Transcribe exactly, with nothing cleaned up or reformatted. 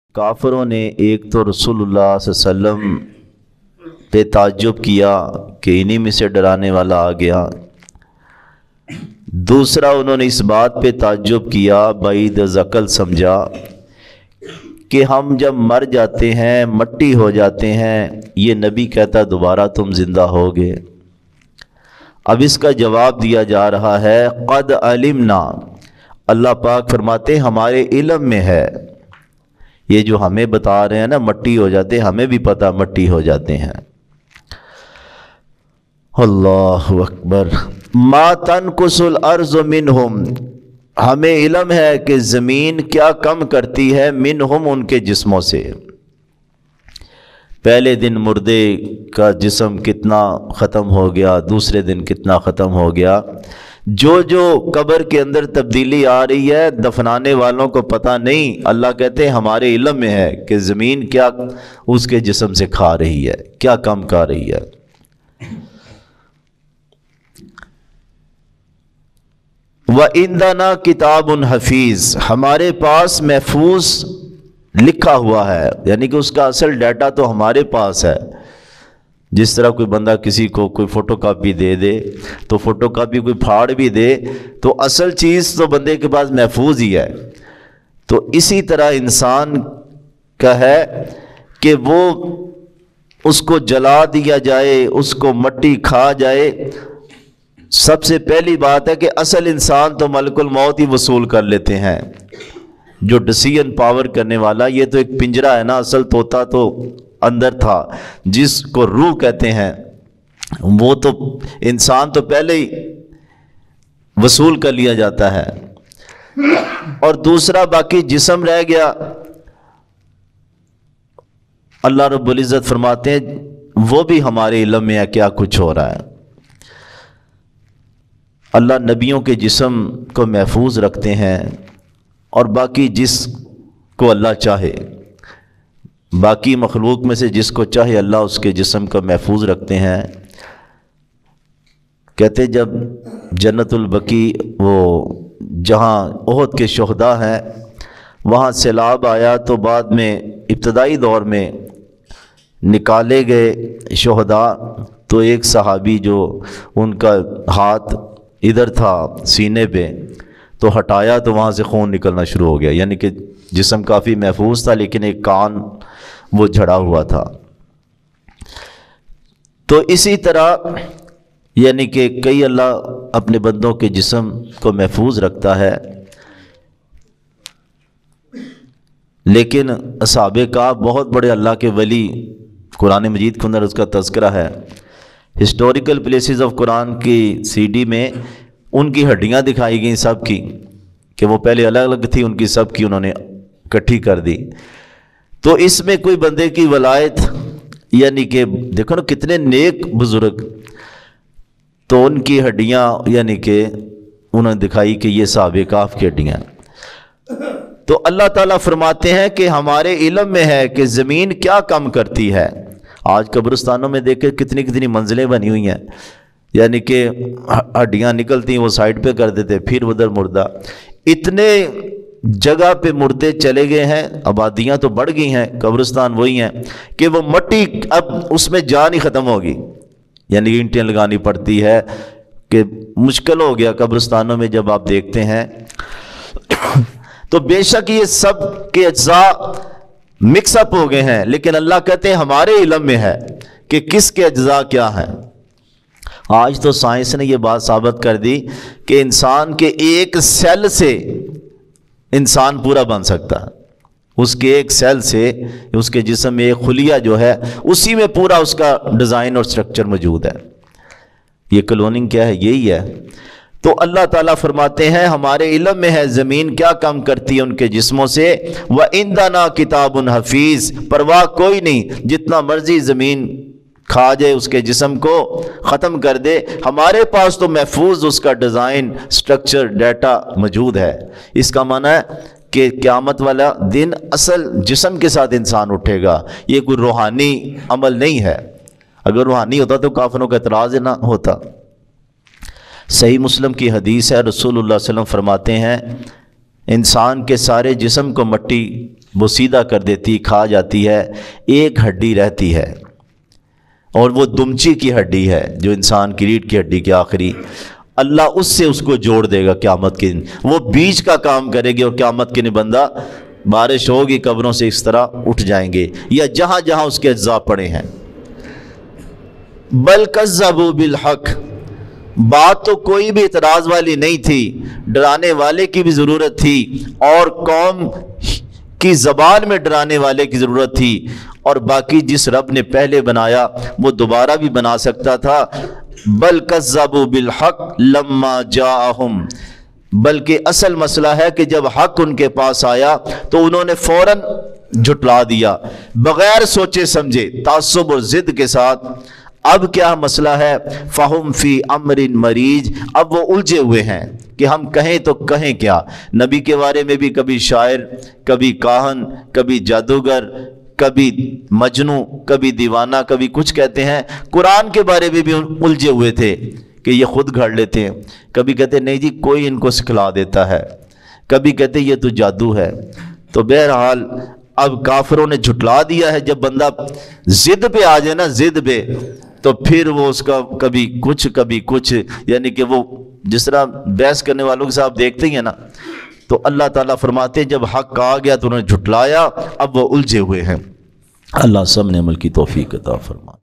काफिरों ने एक तो रसूलुल्लाह सल्लल्लाहु अलैहि वसल्लम पे ताज्जुब किया कि इन्हीं में से डराने वाला आ गया। दूसरा उन्होंने इस बात पे ताज्जुब किया, बाईद ज़कल समझा कि हम जब मर जाते हैं, मट्टी हो जाते हैं, ये नबी कहता दोबारा तुम जिंदा होगे। अब इसका जवाब दिया जा रहा है, क़द अलिमना, अल्लाह पाक फरमाते हमारे इल्म में है। ये जो हमें बता रहे हैं ना मट्टी हो जाते, हमें भी पता मट्टी हो जाते हैं। अल्लाहु अकबर। मा तनकुसुल अर्ज़ु मिनहुम, हमें इल्म है कि ज़मीन क्या कम करती है, मिनहुम उनके जिस्मों से। पहले दिन मुर्दे का जिस्म कितना ख़त्म हो गया, दूसरे दिन कितना ख़त्म हो गया। जो जो कब्र के अंदर तब्दीली आ रही है दफनाने वालों को पता नहीं। अल्लाह कहते हैं हमारे इल्म में है कि ज़मीन क्या उसके जिस्म से खा रही है, क्या कम खा रही है। व इंदना किताबुन हफीज़, हमारे पास महफूज लिखा हुआ है, यानी कि उसका असल डाटा तो हमारे पास है। जिस तरह कोई बंदा किसी को कोई फ़ोटो कापी दे दे तो फ़ोटो कापी कोई फाड़ भी दे तो असल चीज़ तो बंदे के पास महफूज ही है। तो इसी तरह इंसान का है कि वो उसको जला दिया जाए, उसको मट्टी खा जाए। सबसे पहली बात है कि असल इंसान तो मलकुल मौत ही वसूल कर लेते हैं, जो डिसीजन पावर करने वाला। ये तो एक पिंजरा है ना, असल तोता तो अंदर था जिसको रूह कहते हैं, वो तो इंसान तो पहले ही वसूल कर लिया जाता है। और दूसरा बाकी जिस्म रह गया। अल्लाह रब्बुल इज़्ज़त फरमाते हैं वो भी हमारे इल्म में है क्या कुछ हो रहा है। अल्लाह नबियों के जिस्म को महफूज रखते हैं और बाकी जिसको अल्लाह चाहे, बाकी मखलूक में से जिसको चाहे अल्लाह उसके जिस्म को महफूज रखते हैं। कहते जब जन्नतुल बकी, वो जहाँ ओहद के शुहदा हैं, वहाँ सैलाब आया तो बाद में इब्तदाई दौर में निकाले गए शुहदा। तो एक सहाबी जो उनका हाथ इधर था सीने पे, तो हटाया तो वहाँ से खून निकलना शुरू हो गया, यानी कि जिस्म काफ़ी महफूज था लेकिन एक कान वो झड़ा हुआ था। तो इसी तरह यानी कि कई अल्लाह अपने बंदों के जिस्म को महफूज रखता है। लेकिन असहाबे का बहुत बड़े अल्लाह के वली, कुरान मजीद के अंदर उसका तज़किरा है। हिस्टोरिकल प्लेसेस ऑफ कुरान की सीडी में उनकी हड्डियां दिखाई गई सब की, कि वो पहले अलग अलग थी, उनकी सब की उन्होंने इकट्ठी कर दी। तो इसमें कोई बंदे की वलायत, यानी कि देखो ना कितने नेक बुजुर्ग, तो उनकी हड्डियां यानी कि उन्होंने दिखाई कि ये साहबे काफ की हड्डियां। तो अल्लाह ताला फरमाते हैं कि हमारे इल्म में है कि ज़मीन क्या कम करती है। आज कब्रिस्तानों में देखे कितनी कितनी मंजिलें बनी हुई हैं, यानी कि हड्डियां निकलती वो साइड पे कर देते, फिर उधर मुर्दा। इतने जगह पे मुर्दे चले गए हैं, आबादियां तो बढ़ गई हैं, कब्रिस्तान वही हैं कि वो मट्टी अब उसमें जान ही ख़त्म होगी, यानी ईंटें लगानी पड़ती है कि मुश्किल हो गया कब्रिस्तानों में जब आप देखते हैं। तो बेशक ये सब के अज्जा मिक्सअप हो गए हैं, लेकिन अल्लाह कहते हैं हमारे इल्म में है कि किसके अज्जा क्या हैं। आज तो साइंस ने यह बात साबित कर दी कि इंसान के एक सेल से इंसान पूरा बन सकता है। उसके एक सेल से, उसके जिस्म में एक खुलिया जो है, उसी में पूरा उसका डिज़ाइन और स्ट्रक्चर मौजूद है। ये क्लोनिंग क्या है? यही है। तो अल्लाह ताला फरमाते हैं हमारे इल्म में है ज़मीन क्या कम करती है उनके जिस्मों से। व इंदना किताबुन हफीज़, परवाह कोई नहीं, जितना मर्जी ज़मीन खा जाए उसके जिस्म को ख़त्म कर दे, हमारे पास तो महफूज उसका डिज़ाइन, स्ट्रक्चर, डाटा मौजूद है। इसका माना है कि क़यामत वाला दिन असल जिस्म के साथ इंसान उठेगा। ये कोई रूहानी अमल नहीं है। अगर रूहानी होता तो काफिरों का एतराज़ ना होता। सही मुस्लिम की हदीस है, रसूलुल्लाह सल्लल्लाहु अलैहि वसल्लम फरमाते हैं इंसान के सारे जिस्म को मट्टी वो सीधा कर देती, खा जाती है, एक हड्डी रहती है और वो दुमची की हड्डी है जो इंसान की रीढ़ की हड्डी की आखिरी, अल्लाह उससे उसको जोड़ देगा क़यामत के दिन। वो बीज का काम करेगी और क़यामत के दिन बंदा, बारिश होगी कब्रों से इस तरह उठ जाएंगे, या जहाँ जहाँ उसके अज्जा पड़े हैं। बल कज़्ज़बू बिल हक़, बात तो कोई भी इतराज़ वाली नहीं थी, डराने वाले की भी ज़रूरत थी और कौम की ज़बान में डराने वाले की ज़रूरत थी। और बाकी जिस रब ने पहले बनाया वो दोबारा भी बना सकता था। बल कज़्ज़बू बिल हक़ लम्मा जाअहुम, बल्कि असल मसला है कि जब हक़ उनके पास आया तो उन्होंने फ़ौरन झुटला दिया, बग़ैर सोचे समझे, तासुब और ज़िद के साथ। अब क्या मसला है, फ़हुम फ़ी अमरिन मरीज, अब वो उलझे हुए हैं कि हम कहें तो कहें क्या। नबी के बारे में भी कभी शायर, कभी काहन, कभी जादूगर, कभी मजनू, कभी दीवाना, कभी कुछ कहते हैं। कुरान के बारे में भी उलझे हुए थे कि ये खुद घड़ लेते हैं, कभी कहते नहीं जी कोई इनको सिखला देता है, कभी कहते ये तो जादू है। तो बहरहाल अब काफिरों ने झुटला दिया है। जब बंदा जिद पे आ जाए ना, जिद पे, तो फिर वो उसका कभी कुछ कभी कुछ, यानी कि वो जिस तरह बहस करने वालों के साथ देखते ही हैं ना, तो अल्लाह ताला फरमाते हैं जब हक आ गया तो उन्होंने झुटलाया, अब वो उलझे हुए हैं। अल्लाह सब ने अमल की तौफीक अता फरमा।